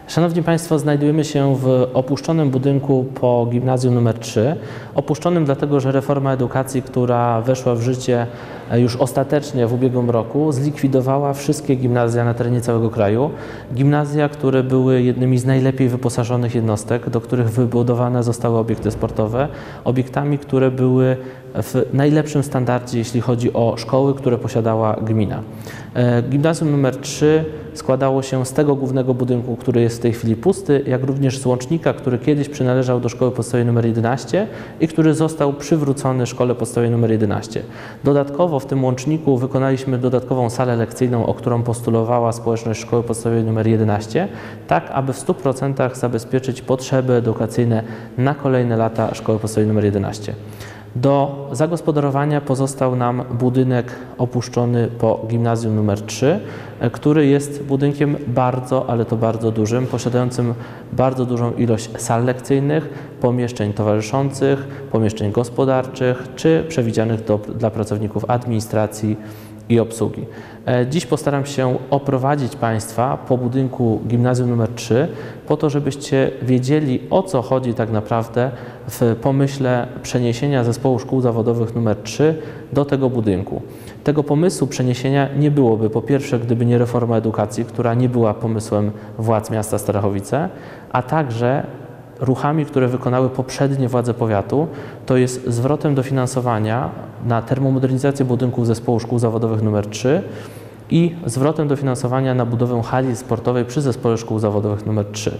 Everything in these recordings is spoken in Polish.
Szanowni Państwo, znajdujemy się w opuszczonym budynku po gimnazjum nr 3. Opuszczonym dlatego, że reforma edukacji, która weszła w życie już ostatecznie w ubiegłym roku, zlikwidowała wszystkie gimnazja na terenie całego kraju. Gimnazja, które były jednymi z najlepiej wyposażonych jednostek, do których wybudowane zostały obiekty sportowe, obiektami, które były w najlepszym standardzie, jeśli chodzi o szkoły, które posiadała gmina. Gimnazjum nr 3 składało się z tego głównego budynku, który jest w tej chwili pusty, jak również z łącznika, który kiedyś przynależał do szkoły podstawowej nr 11 i który został przywrócony szkole podstawowej nr 11. Dodatkowo w tym łączniku wykonaliśmy dodatkową salę lekcyjną, o którą postulowała społeczność szkoły podstawowej nr 11, tak aby w 100% zabezpieczyć potrzeby edukacyjne na kolejne lata szkoły podstawowej nr 11. Do zagospodarowania pozostał nam budynek opuszczony po gimnazjum nr 3, który jest budynkiem bardzo, ale to bardzo dużym, posiadającym bardzo dużą ilość sal lekcyjnych, pomieszczeń towarzyszących, pomieszczeń gospodarczych czy przewidzianych dla pracowników administracji i obsługi. Dziś postaram się oprowadzić Państwa po budynku gimnazjum nr 3 po to, żebyście wiedzieli, o co chodzi tak naprawdę w pomyśle przeniesienia zespołu szkół zawodowych nr 3 do tego budynku. Tego pomysłu przeniesienia nie byłoby, po pierwsze, gdyby nie reforma edukacji, która nie była pomysłem władz miasta Starachowice, a także ruchami, które wykonały poprzednie władze powiatu, to jest zwrotem dofinansowania na termomodernizację budynków zespołu szkół zawodowych nr 3 i zwrotem dofinansowania na budowę hali sportowej przy zespole szkół zawodowych nr 3.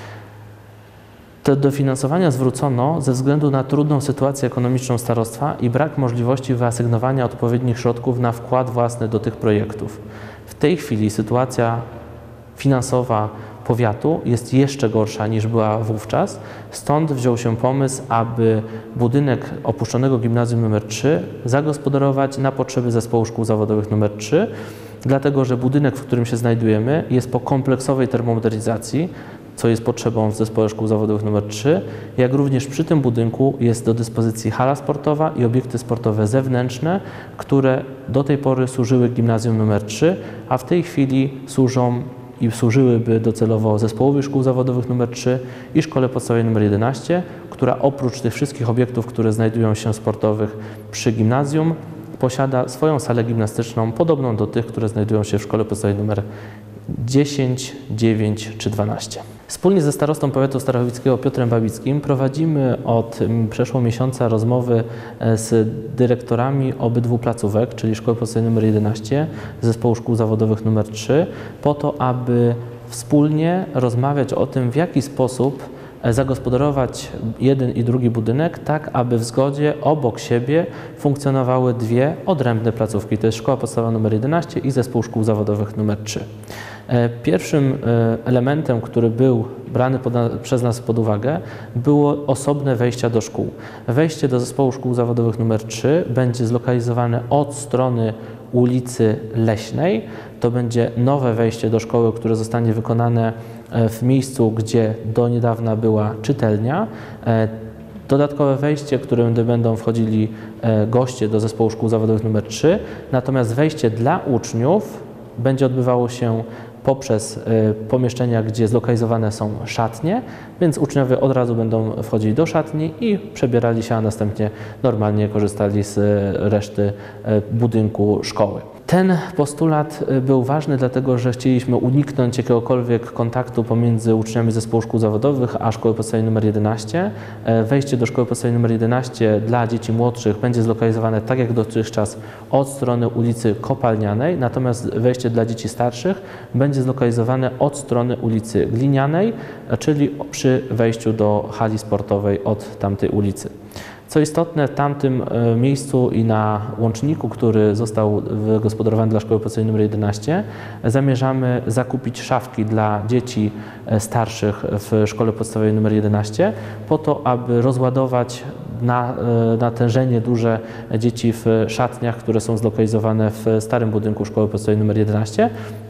Te dofinansowania zwrócono ze względu na trudną sytuację ekonomiczną starostwa i brak możliwości wyasygnowania odpowiednich środków na wkład własny do tych projektów. W tej chwili sytuacja finansowa powiatu jest jeszcze gorsza niż była wówczas, stąd wziął się pomysł, aby budynek opuszczonego gimnazjum nr 3 zagospodarować na potrzeby zespołu szkół zawodowych nr 3, dlatego że budynek, w którym się znajdujemy, jest po kompleksowej termomodernizacji, co jest potrzebą w zespole szkół zawodowych nr 3, jak również przy tym budynku jest do dyspozycji hala sportowa i obiekty sportowe zewnętrzne, które do tej pory służyły gimnazjum nr 3, a w tej chwili służą i służyłyby docelowo zespołowi szkół zawodowych nr 3 i szkole podstawowej nr 11, która oprócz tych wszystkich obiektów, które znajdują się sportowych przy gimnazjum, posiada swoją salę gimnastyczną podobną do tych, które znajdują się w szkole podstawowej nr 10, 9 czy 12. Wspólnie ze starostą powiatu starachowickiego Piotrem Babickim prowadzimy od przeszło miesiąca rozmowy z dyrektorami obydwu placówek, czyli Szkoły Podstawowej nr 11, Zespołu Szkół Zawodowych nr 3, po to, aby wspólnie rozmawiać o tym, w jaki sposób zagospodarować jeden i drugi budynek, tak aby w zgodzie obok siebie funkcjonowały dwie odrębne placówki. To jest Szkoła Podstawowa nr 11 i Zespół Szkół Zawodowych nr 3. Pierwszym elementem, który był brany przez nas pod uwagę, było osobne wejścia do szkół. Wejście do Zespołu Szkół Zawodowych nr 3 będzie zlokalizowane od strony ulicy Leśnej. To będzie nowe wejście do szkoły, które zostanie wykonane w miejscu, gdzie do niedawna była czytelnia. Dodatkowe wejście, którym będą wchodzili goście do Zespołu Szkół Zawodowych nr 3, natomiast wejście dla uczniów będzie odbywało się poprzez pomieszczenia, gdzie zlokalizowane są szatnie, więc uczniowie od razu będą wchodzili do szatni i przebierali się, a następnie normalnie korzystali z reszty budynku szkoły. Ten postulat był ważny, dlatego że chcieliśmy uniknąć jakiegokolwiek kontaktu pomiędzy uczniami Zespołu Szkół Zawodowych a Szkoły Podstawowej nr 11. Wejście do Szkoły Podstawowej nr 11 dla dzieci młodszych będzie zlokalizowane tak jak dotychczas od strony ulicy Kopalnianej, natomiast wejście dla dzieci starszych będzie zlokalizowane od strony ulicy Glinianej, czyli przy wejściu do hali sportowej od tamtej ulicy. Co istotne, w tamtym miejscu i na łączniku, który został wygospodarowany dla Szkoły Podstawowej nr 11, zamierzamy zakupić szafki dla dzieci starszych w Szkole Podstawowej nr 11 po to, aby rozładować natężenie duże dzieci w szatniach, które są zlokalizowane w starym budynku Szkoły Podstawowej nr 11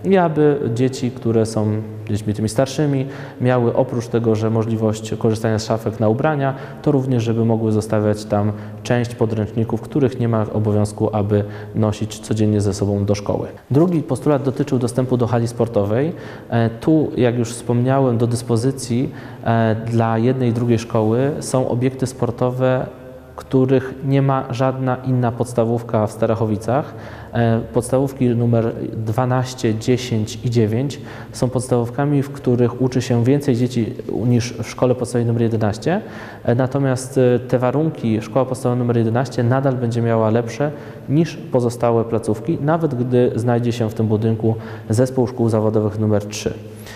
i aby dzieci, które są dziećmi tymi starszymi, miały oprócz tego, że możliwość korzystania z szafek na ubrania, to również, żeby mogły zostawiać tam część podręczników, których nie ma obowiązku, aby nosić codziennie ze sobą do szkoły. Drugi postulat dotyczył dostępu do hali sportowej. Tu, jak już wspomniałem, do dyspozycji dla jednej i drugiej szkoły są obiekty sportowe, których nie ma żadna inna podstawówka w Starachowicach. Podstawówki numer 12, 10 i 9 są podstawówkami, w których uczy się więcej dzieci niż w szkole podstawowej numer 11. Natomiast te warunki szkoła podstawowa numer 11 nadal będzie miała lepsze niż pozostałe placówki, nawet gdy znajdzie się w tym budynku zespół szkół zawodowych numer 3.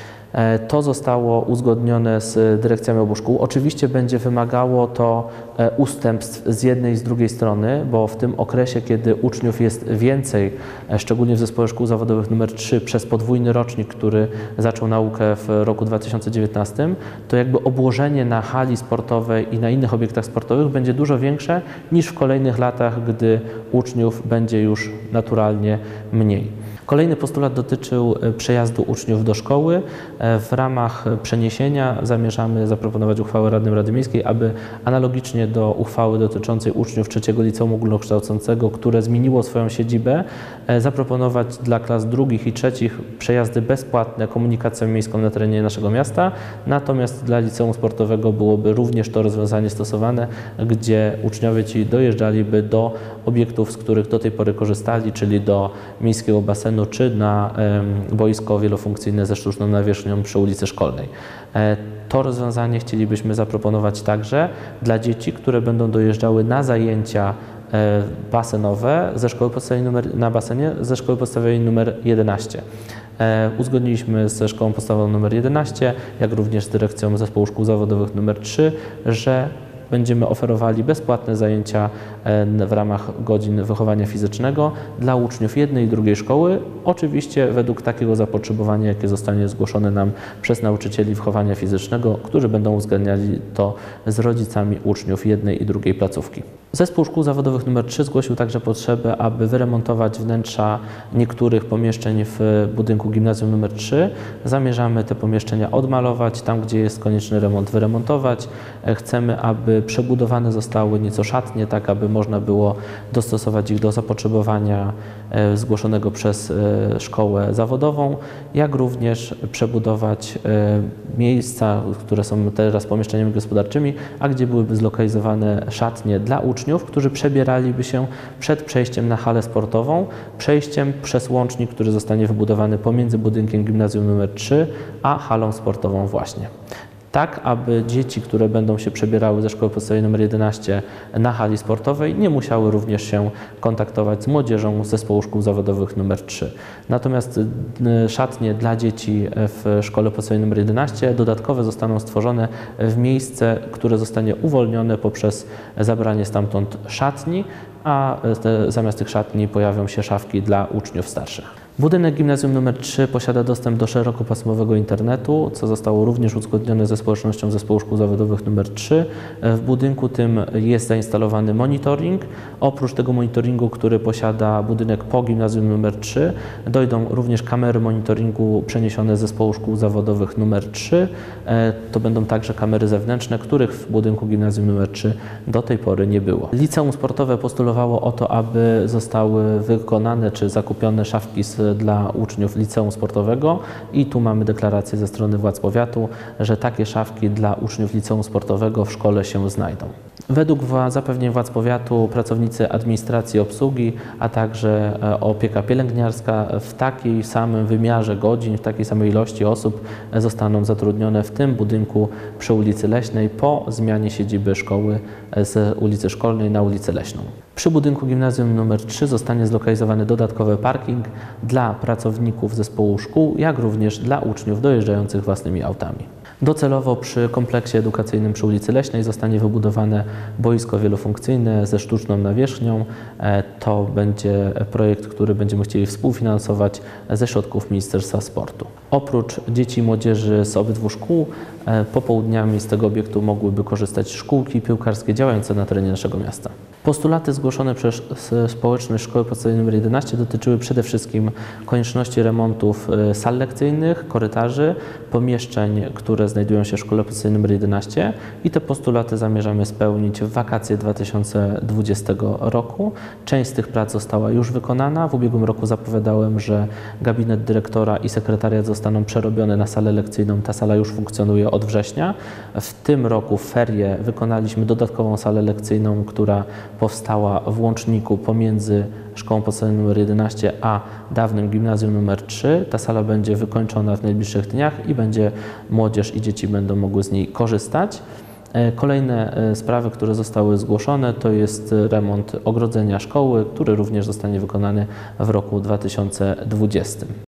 To zostało uzgodnione z dyrekcjami obu szkół. Oczywiście będzie wymagało to ustępstw z jednej i z drugiej strony, bo w tym okresie, kiedy uczniów jest więcej, szczególnie w zespole szkół zawodowych nr 3 przez podwójny rocznik, który zaczął naukę w roku 2019, to jakby obłożenie na hali sportowej i na innych obiektach sportowych będzie dużo większe niż w kolejnych latach, gdy uczniów będzie już naturalnie mniej. Kolejny postulat dotyczył przejazdu uczniów do szkoły. W ramach przeniesienia zamierzamy zaproponować uchwałę Rady Miejskiej, aby analogicznie do uchwały dotyczącej uczniów trzeciego liceum ogólnokształcącego, które zmieniło swoją siedzibę, zaproponować dla klas drugich i trzecich przejazdy bezpłatne komunikacją miejską na terenie naszego miasta. Natomiast dla liceum sportowego byłoby również to rozwiązanie stosowane, gdzie uczniowie ci dojeżdżaliby do obiektów, z których do tej pory korzystali, czyli do miejskiego basenu czy na boisko wielofunkcyjne ze sztuczną nawierzchnią przy ulicy Szkolnej. To rozwiązanie chcielibyśmy zaproponować także dla dzieci, które będą dojeżdżały na zajęcia basenowe ze szkoły podstawowej na basenie ze szkoły podstawowej nr 11. Uzgodniliśmy ze szkołą podstawową nr 11, jak również z dyrekcją zespołu szkół zawodowych nr 3, że będziemy oferowali bezpłatne zajęcia w ramach godzin wychowania fizycznego dla uczniów jednej i drugiej szkoły, oczywiście według takiego zapotrzebowania, jakie zostanie zgłoszone nam przez nauczycieli wychowania fizycznego, którzy będą uwzględniali to z rodzicami uczniów jednej i drugiej placówki. Zespół szkół zawodowych nr 3 zgłosił także potrzebę, aby wyremontować wnętrza niektórych pomieszczeń w budynku gimnazjum nr 3. Zamierzamy te pomieszczenia odmalować, tam gdzie jest konieczny remont wyremontować. Chcemy, aby przebudowane zostały nieco szatnie, tak aby można było dostosować ich do zapotrzebowania zgłoszonego przez szkołę zawodową, jak również przebudować miejsca, które są teraz pomieszczeniami gospodarczymi, a gdzie byłyby zlokalizowane szatnie dla uczniów, którzy przebieraliby się przed przejściem na halę sportową, przejściem przez łącznik, który zostanie wybudowany pomiędzy budynkiem gimnazjum nr 3 a halą sportową właśnie. Tak, aby dzieci, które będą się przebierały ze szkoły podstawowej nr 11 na hali sportowej, nie musiały również się kontaktować z młodzieżą z zespołu szkół zawodowych nr 3. Natomiast szatnie dla dzieci w szkole podstawowej nr 11 dodatkowe zostaną stworzone w miejsce, które zostanie uwolnione poprzez zabranie stamtąd szatni, a zamiast tych szatni pojawią się szafki dla uczniów starszych. Budynek gimnazjum nr 3 posiada dostęp do szerokopasmowego internetu, co zostało również uzgodnione ze społecznością zespołu szkół zawodowych nr 3. W budynku tym jest zainstalowany monitoring. Oprócz tego monitoringu, który posiada budynek po gimnazjum nr 3, dojdą również kamery monitoringu przeniesione z zespołu szkół zawodowych nr 3. To będą także kamery zewnętrzne, których w budynku gimnazjum nr 3 do tej pory nie było. Liceum sportowe postulowało o to, aby zostały wykonane czy zakupione szafki dla uczniów liceum sportowego i tu mamy deklarację ze strony władz powiatu, że takie szafki dla uczniów liceum sportowego w szkole się znajdą. Według zapewnień władz powiatu pracownicy administracji, obsługi, a także opieka pielęgniarska w takiej samym wymiarze godzin, w takiej samej ilości osób zostaną zatrudnione w tym budynku przy ulicy Leśnej po zmianie siedziby szkoły z ulicy Szkolnej na ulicę Leśną. Przy budynku gimnazjum nr 3 zostanie zlokalizowany dodatkowy parking dla pracowników zespołu szkół, jak również dla uczniów dojeżdżających własnymi autami. Docelowo przy kompleksie edukacyjnym przy ulicy Leśnej zostanie wybudowane boisko wielofunkcyjne ze sztuczną nawierzchnią. To będzie projekt, który będziemy chcieli współfinansować ze środków Ministerstwa Sportu. Oprócz dzieci i młodzieży z obydwu szkół, popołudniami z tego obiektu mogłyby korzystać szkółki piłkarskie działające na terenie naszego miasta. Postulaty zgłoszone przez społeczność Szkoły Podstawowej nr 11 dotyczyły przede wszystkim konieczności remontów sal lekcyjnych, korytarzy, pomieszczeń, które znajdują się w Szkole Podstawowej nr 11 i te postulaty zamierzamy spełnić w wakacje 2020 roku. Część z tych prac została już wykonana. W ubiegłym roku zapowiadałem, że gabinet dyrektora i sekretariat zostaną przerobione na salę lekcyjną. Ta sala już funkcjonuje od września. W tym roku w ferie wykonaliśmy dodatkową salę lekcyjną, która powstała w łączniku pomiędzy Szkołą Podstawową nr 11 a dawnym Gimnazjum nr 3. Ta sala będzie wykończona w najbliższych dniach i młodzież i dzieci będą mogły z niej korzystać. Kolejne sprawy, które zostały zgłoszone, to jest remont ogrodzenia szkoły, który również zostanie wykonany w roku 2020.